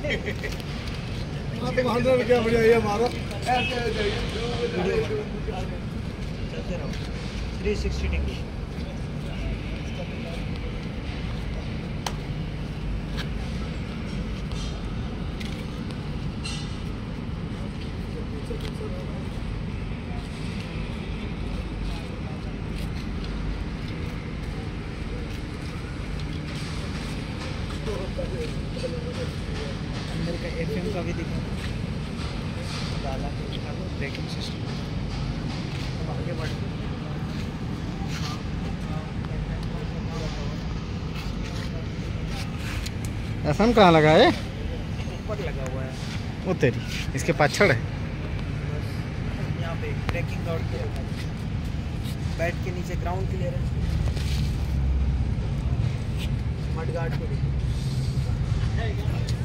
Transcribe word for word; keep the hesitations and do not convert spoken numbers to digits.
हाँ तो हंड्रेड क्या बढ़िया ये हमारा चलते रहो थ्री सिक्सटी डिग्री। अंदर का एफएम का भी दिखा डाला के दिखा दो ब्रेकिंग सिस्टम। अब आगे बढ़ते एफएम कहाँ लगा है? ऊपर लगा हुआ है वो तेरी इसके पाछड़ है। यहाँ पे ब्रेकिंग आउट के रखा है। बैट के नीचे ग्राउंड क्लियरेंस मड गार्ड को देखो।